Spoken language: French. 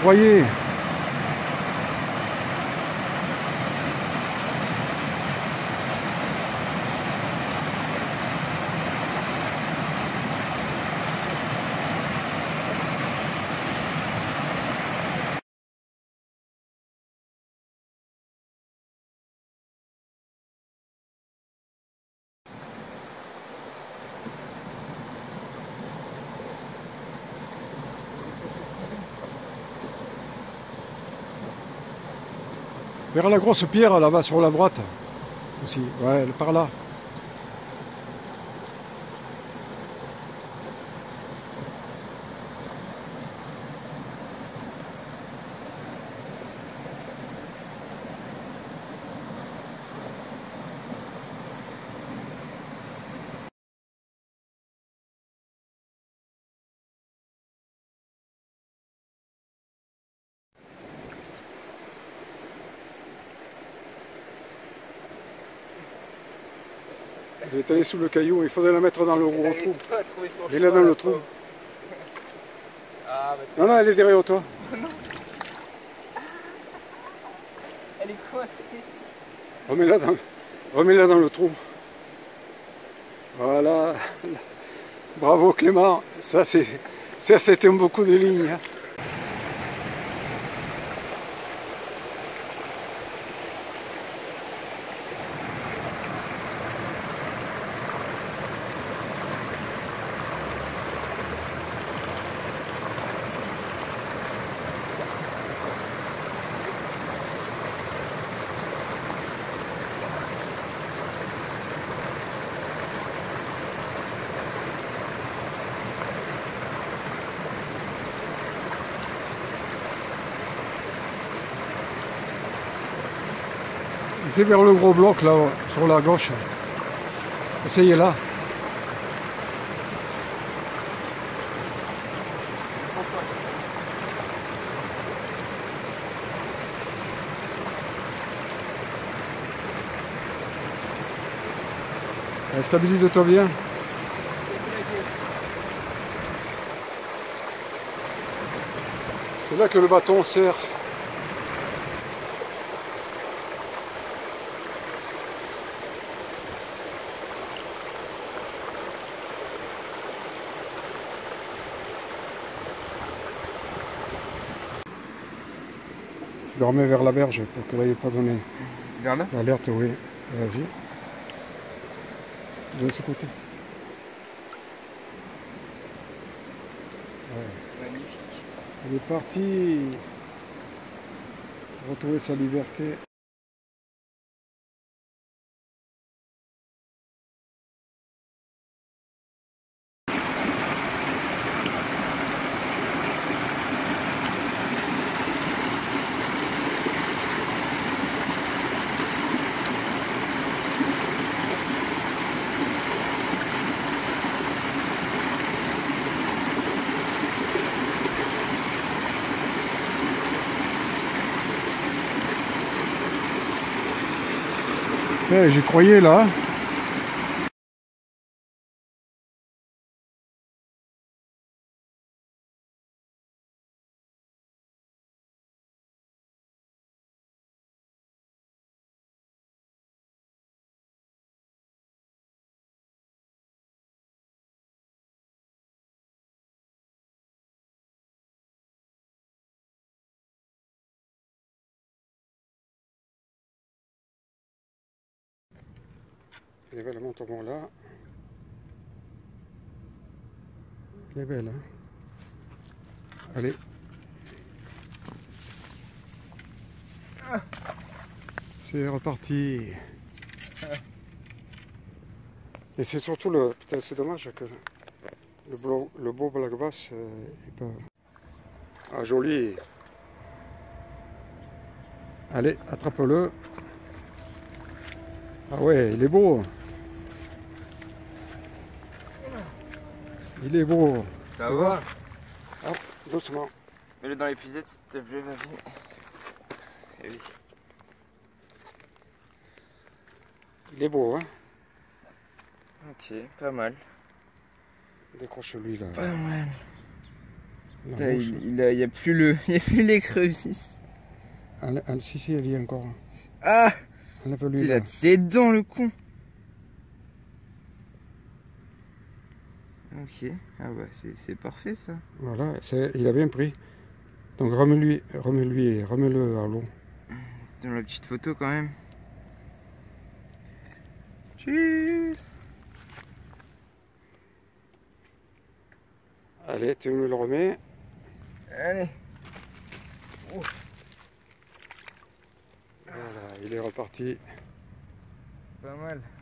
croyais. Vers la grosse pierre là-bas sur la droite aussi. Ouais, par là. Elle est allée sous le caillou, il faudrait la mettre dans le gros trou. Elle est là dans le trou. Ah, bah non, non, elle est derrière toi. elle est coincée. Remets-la dans le trou. Voilà. Bravo Clément. Ça c'était beaucoup de lignes. Hein. C'est vers le gros bloc là, sur la gauche. Essayez là. Stabilise-toi bien. C'est là que le bâton sert. Je le remets vers la berge pour qu'elle n'aille pas donner l'alerte, oui. Vas-y. De ce côté. Ouais. Magnifique. Il est parti retrouver sa liberté. J'y croyais là. Elle est belle, monte au bon là. Elle est belle, hein. Allez. C'est reparti. Et c'est surtout le... Putain, c'est dommage que le beau Black Bass est pas... Ah, joli. Allez, attrape-le. Ah ouais, il est beau. Il est beau. Ça va? Hop, doucement. Mets-le dans l'épuisette, s'il te plaît, ma vie. Eh oui. Il est beau, hein? Ok, pas mal. Décroche lui là. Pas mal. La Putain, mouche. il y a plus l'écrevisse. Si, elle y est encore. Ah! Enlève-lui Il là. a de ses dents, le con. Ok, ah bah c'est parfait ça. Voilà, il a bien pris. Donc remets-le à l'eau. Dans la petite photo quand même. Cheers! Allez, tu me le remets. Allez. Oh. Voilà, il est reparti. Pas mal.